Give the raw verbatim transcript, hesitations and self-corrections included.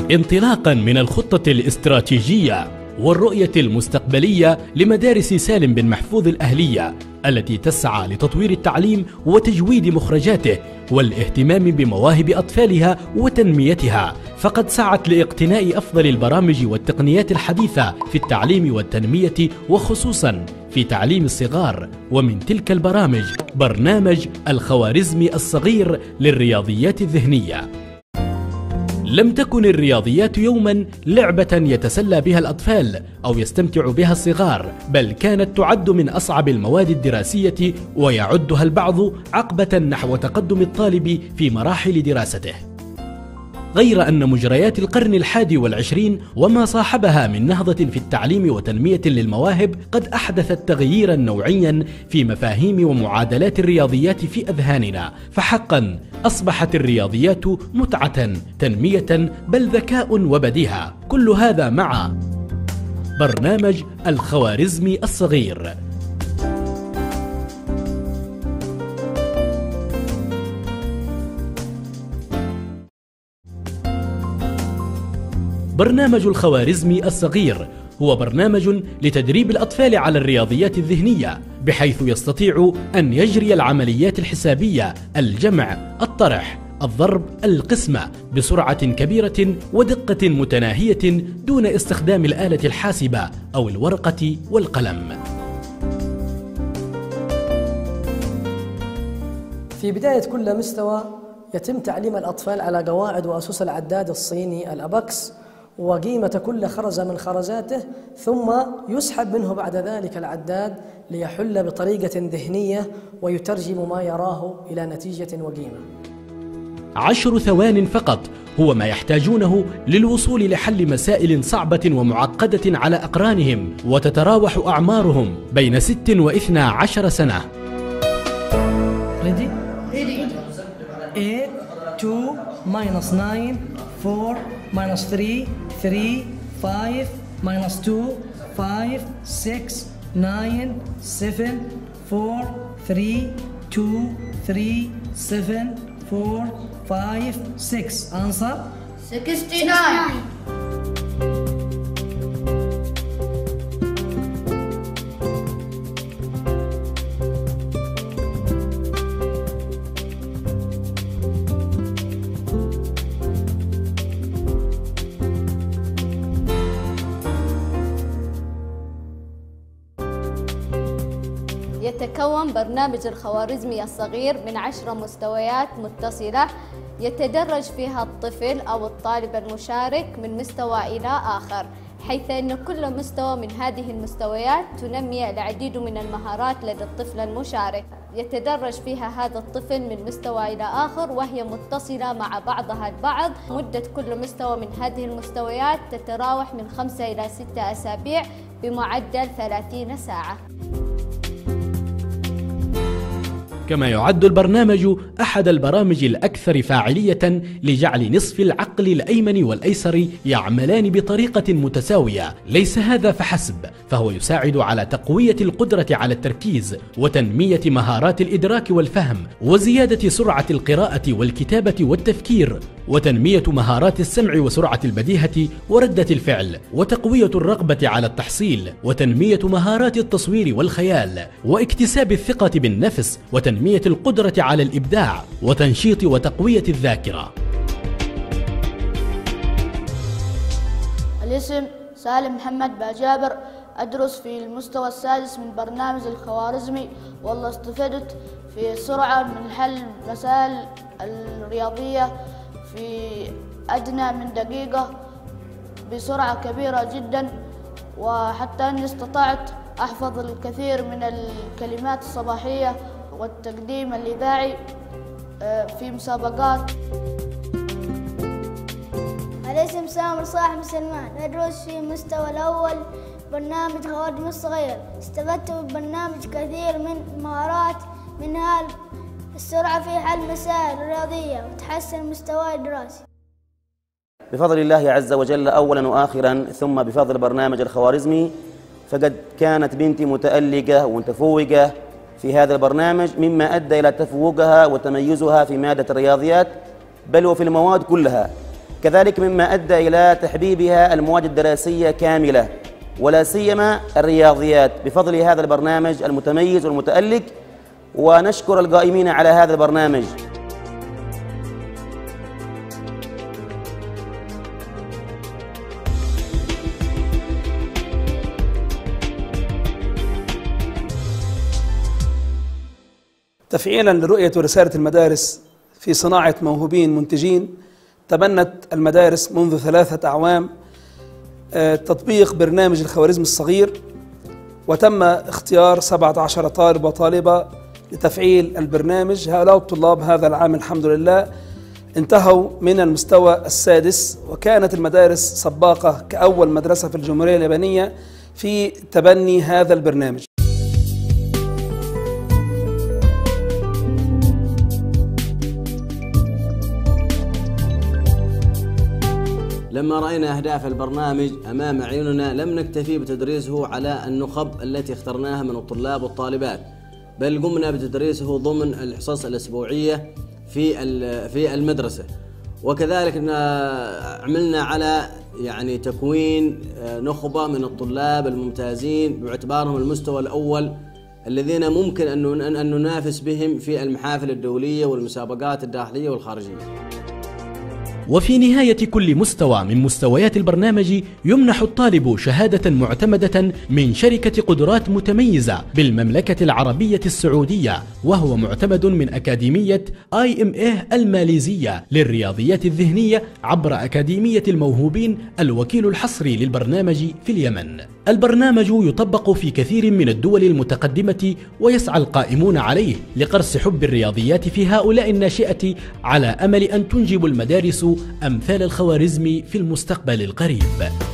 انطلاقا من الخطة الاستراتيجية والرؤية المستقبلية لمدارس سالم بن محفوظ الأهلية التي تسعى لتطوير التعليم وتجويد مخرجاته والاهتمام بمواهب أطفالها وتنميتها، فقد سعت لاقتناء أفضل البرامج والتقنيات الحديثة في التعليم والتنمية وخصوصا في تعليم الصغار. ومن تلك البرامج برنامج الخوارزمي الصغير للرياضيات الذهنية. لم تكن الرياضيات يوما لعبة يتسلى بها الأطفال أو يستمتع بها الصغار، بل كانت تعد من أصعب المواد الدراسية ويعدها البعض عقبة نحو تقدم الطالب في مراحل دراسته. غير أن مجريات القرن الحادي والعشرين وما صاحبها من نهضة في التعليم وتنمية للمواهب قد أحدثت تغييرا نوعيا في مفاهيم ومعادلات الرياضيات في أذهاننا، فحقا أصبحت الرياضيات متعة، تنمية، بل ذكاء وبديهة. كل هذا مع برنامج الخوارزمي الصغير. برنامج الخوارزمي الصغير هو برنامج لتدريب الأطفال على الرياضيات الذهنية، بحيث يستطيع أن يجري العمليات الحسابية، الجمع، الطرح، الضرب، القسمة بسرعة كبيرة ودقة متناهية دون استخدام الآلة الحاسبة أو الورقة والقلم. في بداية كل مستوى يتم تعليم الأطفال على قواعد وأسس العداد الصيني الأباكس وقيمة كل خرزة من خرزاته، ثم يسحب منه بعد ذلك العداد ليحل بطريقة ذهنية ويترجم ما يراه إلى نتيجة وقيمة. عشر ثوان فقط هو ما يحتاجونه للوصول لحل مسائل صعبة ومعقدة على أقرانهم، وتتراوح أعمارهم بين ست واثنى عشر سنة. Ready? eight, two, minus nine, four, minus three, three, five, minus two, five, six, nine, seven, four, three, two, three, seven, four, five, six. Answer? sixty-nine. يتكون برنامج الخوارزمي الصغير من عشر مستويات متصلة يتدرج فيها الطفل أو الطالب المشارك من مستوى إلى آخر، حيث أن كل مستوى من هذه المستويات تنمي العديد من المهارات لدى الطفل المشارك. يتدرج فيها هذا الطفل من مستوى إلى آخر وهي متصلة مع بعضها البعض. مدة كل مستوى من هذه المستويات تتراوح من خمسة إلى ستة أسابيع بمعدل ثلاثين ساعة. كما يعد البرنامج أحد البرامج الأكثر فاعلية لجعل نصف العقل الأيمن والأيسر يعملان بطريقة متساوية. ليس هذا فحسب، فهو يساعد على تقوية القدرة على التركيز وتنمية مهارات الإدراك والفهم وزيادة سرعة القراءة والكتابة والتفكير وتنمية مهارات السمع وسرعة البديهة وردة الفعل وتقوية الرغبة على التحصيل وتنمية مهارات التصوير والخيال واكتساب الثقة بالنفس وتنمية القدرة على الإبداع وتنشيط وتقوية الذاكرة. الاسم سالم محمد باجابر، أدرس في المستوى السادس من برنامج الخوارزمي، والله استفدت في سرعة من حل مسائل الرياضية في أدنى من دقيقة بسرعة كبيرة جدا، وحتى أني استطعت أحفظ الكثير من الكلمات الصباحية والتقديم الإذاعي في مسابقات. الاسم سامر صاحب سلمان، أدرس في المستوى الأول برنامج خوارزمي الصغير. استفدت بالبرنامج كثير من مهارات، منها السرعة في حل مسائل رياضية وتحسن مستواي الدراسي. بفضل الله عز وجل أولا وآخرا، ثم بفضل برنامج الخوارزمي، فقد كانت بنتي متألقة ومتفوقة في هذا البرنامج، مما أدى إلى تفوقها وتميزها في مادة الرياضيات بل وفي المواد كلها. كذلك مما أدى إلى تحبيبها المواد الدراسية كاملة، ولا سيما الرياضيات، بفضل هذا البرنامج المتميز والمتألق، ونشكر القائمين على هذا البرنامج. تفعيلا لرؤية ورسالة المدارس في صناعة موهوبين منتجين، تبنت المدارس منذ ثلاثة أعوام تطبيق برنامج الخوارزمي الصغير، وتم اختيار سبعة عشر طالب وطالبة لتفعيل البرنامج. هؤلاء الطلاب هذا العام الحمد لله انتهوا من المستوى السادس، وكانت المدارس سباقة كأول مدرسة في الجمهورية اليابانية في تبني هذا البرنامج. لما رأينا أهداف البرنامج أمام عيوننا لم نكتفي بتدريسه على النخب التي اخترناها من الطلاب والطالبات، بل قمنا بتدريسه ضمن الحصص الأسبوعية في في المدرسة، وكذلك عملنا على يعني تكوين نخبة من الطلاب الممتازين باعتبارهم المستوى الأول الذين ممكن أن ننافس بهم في المحافل الدولية والمسابقات الداخلية والخارجية. وفي نهاية كل مستوى من مستويات البرنامج يمنح الطالب شهادة معتمدة من شركة قدرات متميزة بالمملكة العربية السعودية، وهو معتمد من أكاديمية آي إم إيه الماليزية للرياضيات الذهنية عبر أكاديمية الموهوبين الوكيل الحصري للبرنامج في اليمن. البرنامج يطبق في كثير من الدول المتقدمة، ويسعى القائمون عليه لقرص حب الرياضيات في هؤلاء الناشئة، على أمل أن تنجب المدارس أمثال الخوارزمي في المستقبل القريب.